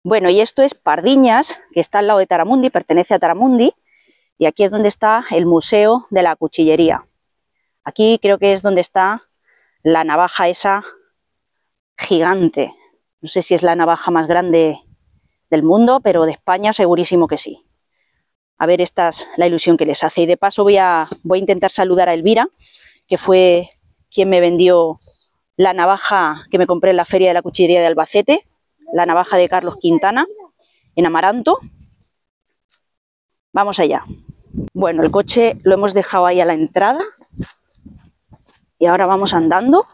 Bueno, y esto es Pardiñas, que está al lado de Taramundi, pertenece a Taramundi, y aquí es donde está el Museo de la Cuchillería. Aquí creo que es donde está la navaja esa gigante. No sé si es la navaja más grande del mundo, pero de España segurísimo que sí. A ver, esta es la ilusión que les hace. Y de paso voy a intentar saludar a Elvira, que fue quien me vendió la navaja que me compré en la Feria de la Cuchillería de Albacete, la navaja de Carlos Quintana, en Amaranto. Vamos allá. Bueno, el coche lo hemos dejado ahí a la entrada y ahora vamos andando.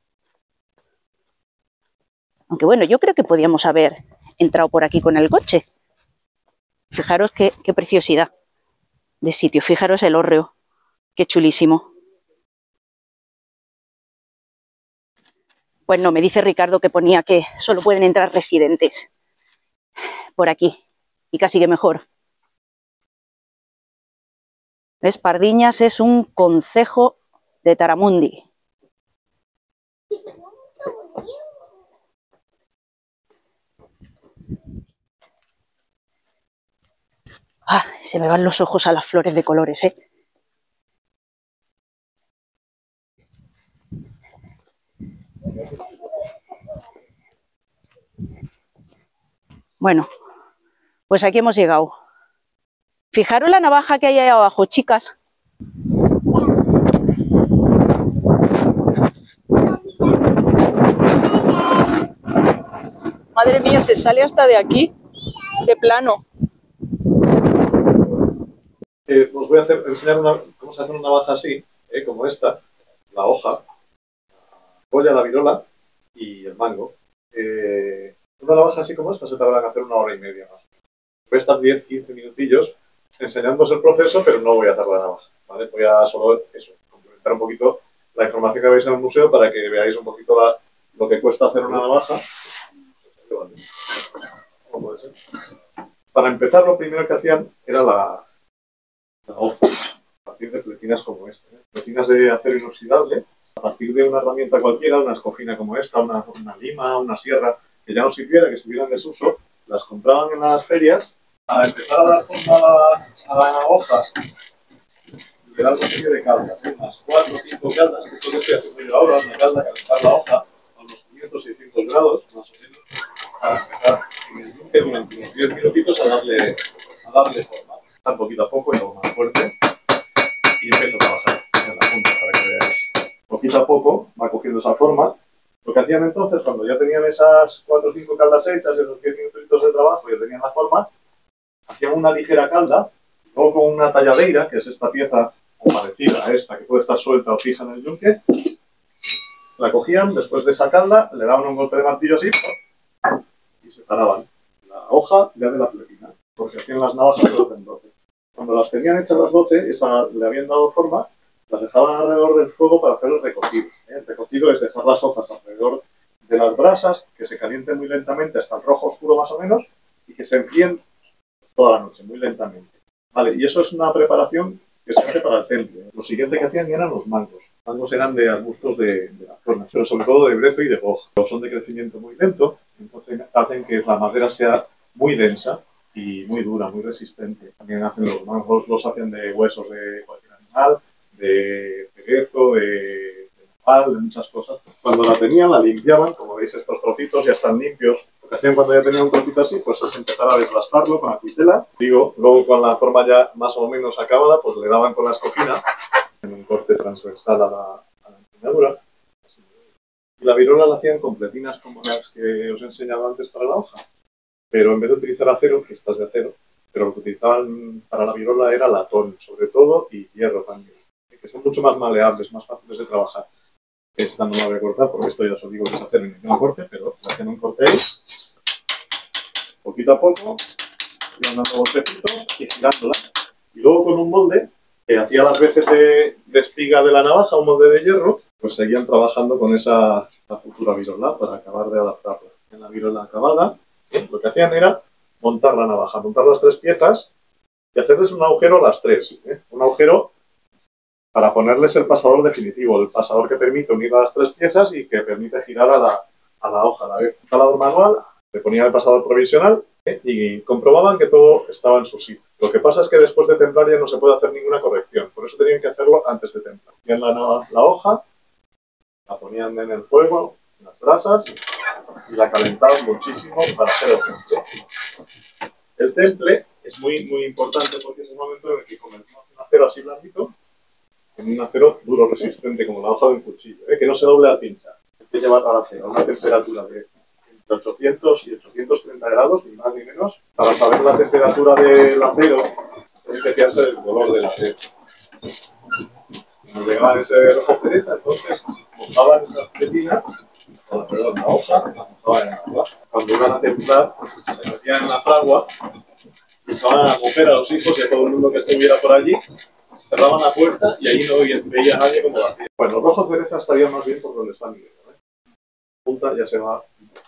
Aunque bueno, yo creo que podíamos haber entrado por aquí con el coche. Fijaros qué preciosidad de sitio. Fijaros el hórreo, qué chulísimo. Pues no, me dice Ricardo que ponía que solo pueden entrar residentes por aquí, y casi que mejor. ¿Ves? Pardiñas es un concejo de Taramundi. Ah, se me van los ojos a las flores de colores, ¿eh? Bueno, pues aquí hemos llegado. Fijaros la navaja que hay ahí abajo, chicas. Madre mía, se sale hasta de aquí, de plano. Os voy a enseñar cómo se hace una navaja así, como esta, la hoja, la boya, la virola y el mango. Una navaja así como esta se tarda en hacer 1 hora y media más. Voy a estar 10-15 minutillos enseñándoos el proceso, pero no voy a atar la navaja, ¿vale? Voy a solo eso, complementar un poquito la información que veis en el museo para que veáis un poquito lo que cuesta hacer una navaja. ¿Cómo puede ser? Para empezar, lo primero que hacían era la hoja, a partir de fletinas como esta, fletinas de acero inoxidable, a partir de una herramienta cualquiera, una escofina como esta, una lima, una sierra, que ya no sirviera, que estuviera en desuso, las compraban en las ferias. Para empezar a dar forma a la hoja, se le da una serie de caldas, unas 4 o 5 caldas, esto que estoy haciendo yo ahora, una calda, calentar la hoja a unos 500-600 grados, más o menos, para empezar en el yunque durante unos 10 minutitos a darle forma. Tan poquito a poco y luego más fuerte, y empiezo a trabajar en la punta para que veáis. Poquito a poco va cogiendo esa forma. Lo que hacían entonces, cuando ya tenían esas 4 o 5 caldas hechas, esos 10 minutitos de trabajo, ya tenían la forma, hacían una ligera calda, luego con una talladeira, que es esta pieza parecida a esta, que puede estar suelta o fija en el yunque, la cogían, después de esa calda, le daban un golpe de martillo así, y separaban la hoja ya de la fletina, porque hacían las navajas de 12 en 12. Cuando las tenían hechas las 12, le habían dado forma, las dejaban alrededor del fuego para hacer el recocido. El recocido es dejar las hojas alrededor de las brasas, que se calienten muy lentamente hasta el rojo oscuro más o menos, y que se enfríen toda la noche, muy lentamente. Vale, y eso es una preparación que se hace para el temple. Lo siguiente que hacían eran los mangos. Los mangos eran de arbustos de la zona, pero sobre todo de brezo y de boj. Son de crecimiento muy lento, entonces hacen que la madera sea muy densa y muy dura, muy resistente. También hacen los mangos, los hacen de huesos de cualquier animal, de cerezo, de nopal, de muchas cosas. Cuando la tenían, la limpiaban, como veis estos trocitos ya están limpios. Lo que hacían cuando ya tenían un trocito así, pues es empezar a desbastarlo con la cuitela. Luego con la forma ya más o menos acabada, pues le daban con la escofina en un corte transversal a la empuñadura. Y la virola la hacían con pletinas como las que os he enseñado antes para la hoja. Pero en vez de utilizar acero, que estas de acero, pero lo que utilizaban para la virola era latón, sobre todo, y hierro también, que son mucho más maleables, más fáciles de trabajar. Esta no la voy a cortar, porque esto ya os digo que es acero y no corte, pero la que no cortéis, poquito a poco, iban dando golpecitos y girándola. Y luego con un molde, que hacía las veces de espiga de la navaja, un molde de hierro, pues seguían trabajando con esa futura virola para acabar de adaptarla. En la virola acabada, lo que hacían era montar la navaja, montar las 3 piezas y hacerles un agujero a las 3. Un agujero para ponerles el pasador definitivo, el pasador que permite unir las 3 piezas y que permite girar a la hoja a la vez. Un taladro manual Le ponían el pasador provisional y comprobaban que todo estaba en su sitio. Lo que pasa es que después de templar ya no se puede hacer ninguna corrección, por eso tenían que hacerlo antes de templar. Ponían la hoja, la ponían en el fuego, en las brasas, y la calentaban muchísimo para hacer el temple. El temple es muy importante porque es el momento en el que convertimos un acero así blandito en un acero duro, resistente, como la hoja de un cuchillo, que no se doble al pinchar. Hay que llevar al acero a una temperatura de entre 800 y 830 grados, ni más ni menos. Para saber la temperatura del acero, hay que fiarse del color del acero. Cuando llegaban ese rojo cereza, entonces mojaban esa pletina, la hoja, la mojaban en agua. Cuando iban a templar, se metían en la fragua, echaban a la mujer, a los hijos y a todo el mundo que estuviera por allí, cerraban la puerta y allí no veía a nadie como lo hacía. Bueno, el rojo cereza estaría más bien por donde está Miguel. Punta ya se va.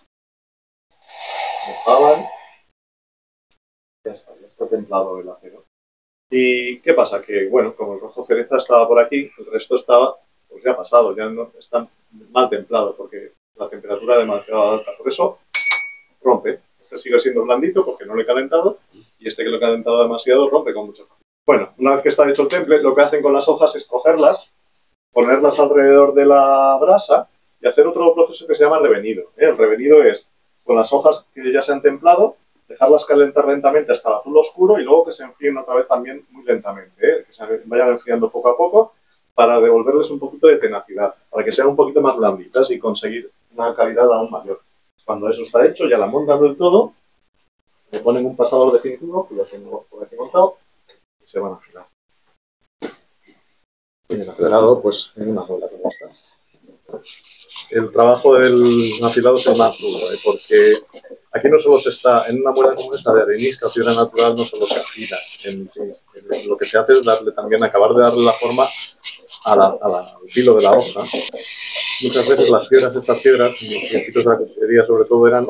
Mojaban. Ya está templado el acero. ¿Y qué pasa? Que, bueno, como el rojo cereza estaba por aquí, el resto estaba, pues ya pasado, ya no está mal templado, porque la temperatura es demasiado alta. Por eso rompe. Este sigue siendo blandito porque no lo he calentado, y este que lo he calentado demasiado rompe con mucha fuerza. Bueno, una vez que está hecho el temple, lo que hacen con las hojas es cogerlas, ponerlas alrededor de la brasa y hacer otro proceso que se llama revenido. El revenido es, con las hojas que ya se han templado, dejarlas calentar lentamente hasta el azul oscuro y luego que se enfríen otra vez también muy lentamente, que se vayan enfriando poco a poco para devolverles un poquito de tenacidad, para que sean un poquito más blanditas y conseguir una calidad aún mayor. Cuando eso está hecho, ya la montan del todo, le ponen un pasador definitivo, que ya tengo por aquí montado, y se van a afilar. Bien afilado, pues en una bola como esta. El trabajo del afilado es el más duro, porque aquí no solo se está, en una muela como esta de arenisca o piedra natural, no solo se afila, lo que se hace es darle también, acabar de darle la forma al filo de la hoja. Muchas veces las piedras, estas piedras, en los principios de la cuchillería sobre todo, eran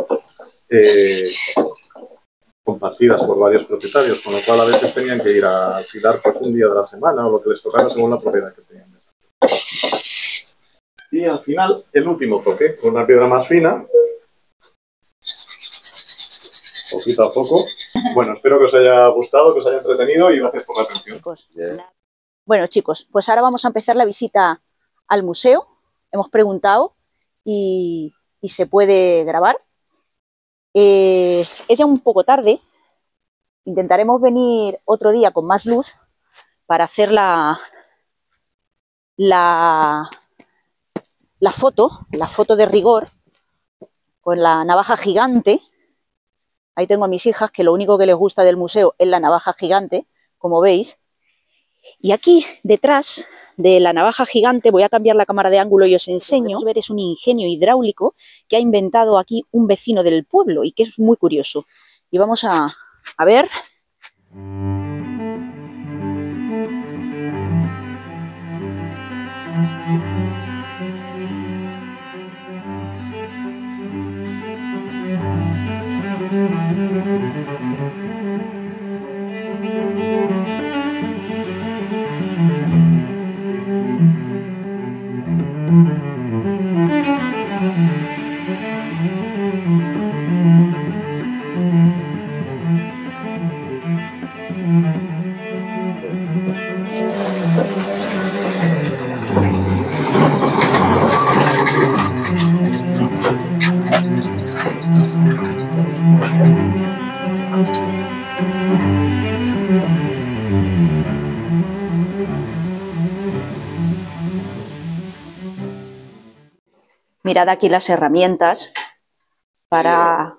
compartidas por varios propietarios, con lo cual a veces tenían que ir a afilar pues un día de la semana o lo que les tocara según la propiedad que tenían. Y al final, el último toque, con una piedra más fina, poquito a poco. Bueno, espero que os haya gustado, que os haya entretenido y gracias por la atención. Bueno, chicos, pues ahora vamos a empezar la visita al museo. Hemos preguntado y se puede grabar. Es ya un poco tarde. Intentaremos venir otro día con más luz para hacer la foto de rigor con la navaja gigante. Ahí tengo a mis hijas, que lo único que les gusta del museo es la navaja gigante, como veis. Y aquí, detrás de la navaja gigante, voy a cambiar la cámara de ángulo y os enseño. Lo que ver es un ingenio hidráulico que ha inventado aquí un vecino del pueblo y que es muy curioso. Y vamos a ver. Mirad aquí las herramientas para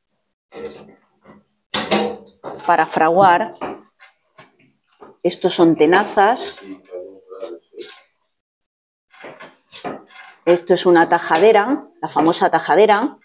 fraguar. Estos son tenazas. Esto es una tajadera, la famosa tajadera.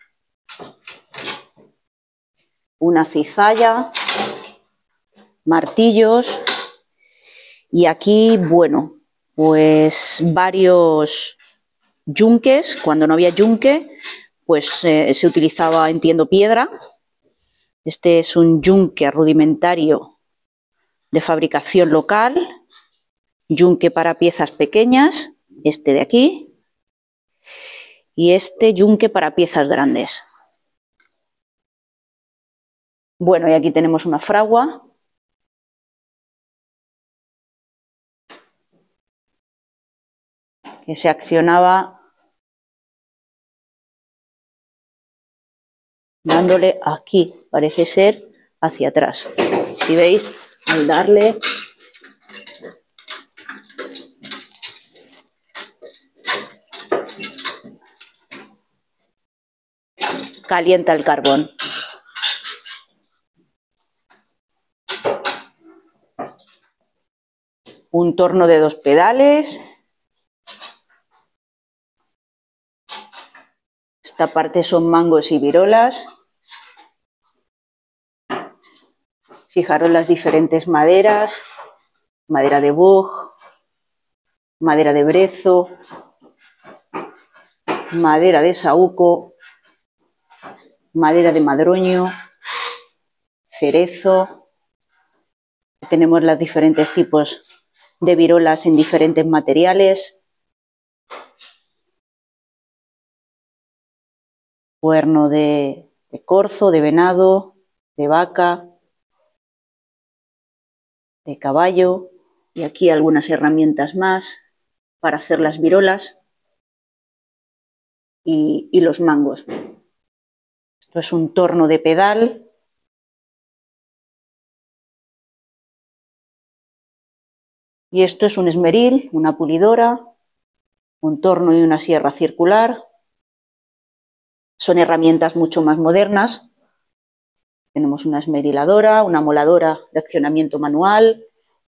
Una cizalla, martillos y aquí, bueno, pues varios yunques. Cuando no había yunque, pues se utilizaba, entiendo, piedra. Este es un yunque rudimentario de fabricación local, yunque para piezas pequeñas, este de aquí, y este yunque para piezas grandes. Bueno, y aquí tenemos una fragua. Que se accionaba dándole aquí, parece ser, hacia atrás. Si veis, al darle calienta el carbón. Un torno de 2 pedales. Esta parte son mangos y virolas. Fijaros las diferentes maderas. Madera de boj, madera de brezo, madera de saúco, madera de madroño, cerezo. Tenemos los diferentes tipos de virolas en diferentes materiales. Cuerno de corzo, de venado, de vaca, de caballo. Y aquí algunas herramientas más para hacer las virolas y los mangos. Esto es un torno de pedal. Y esto es un esmeril, una pulidora, un torno y una sierra circular. Son herramientas mucho más modernas. Tenemos una esmeriladora, una moladora de accionamiento manual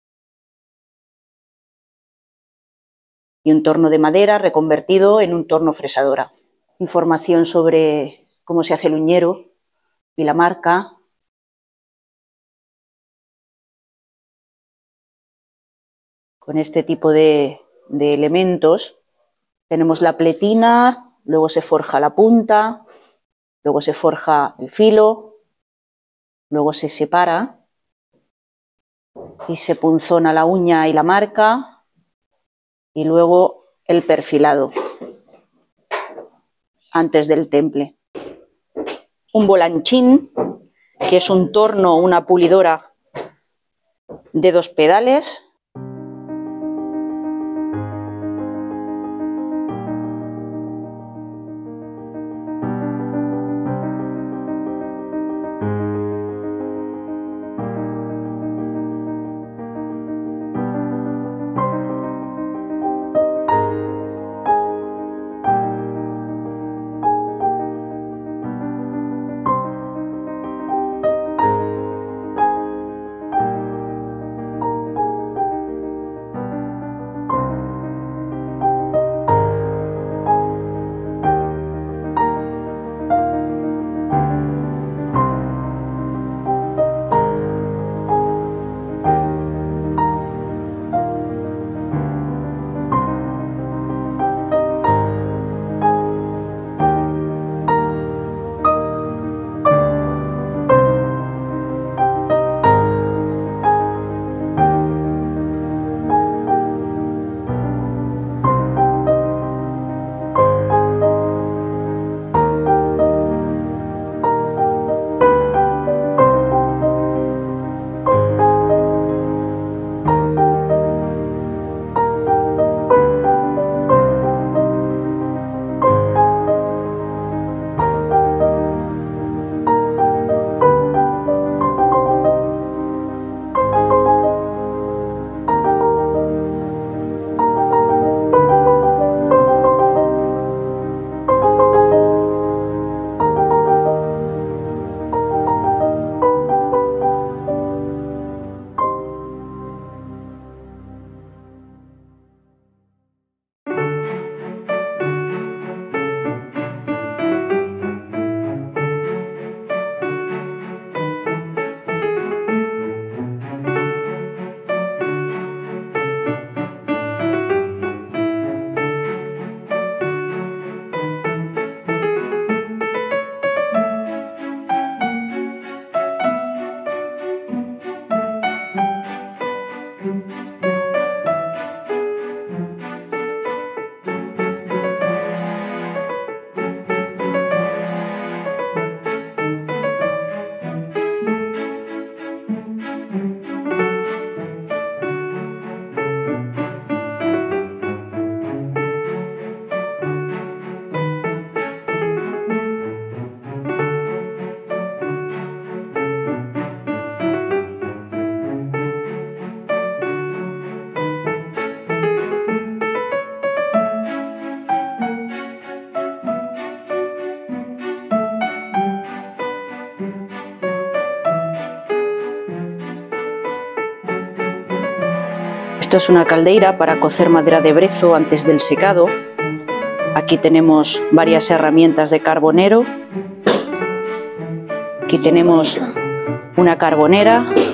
y un torno de madera reconvertido en un torno fresadora. Información sobre cómo se hace el uñero y la marca. Con este tipo de elementos tenemos la pletina, luego se forja la punta, luego se forja el filo, luego se separa y se punzona la uña y la marca y luego el perfilado antes del temple. Un volanchín, que es un torno, una pulidora de 2 pedales. Esto es una caldeira para cocer madera de brezo antes del secado. Aquí tenemos varias herramientas de carbonero. Aquí tenemos una carbonera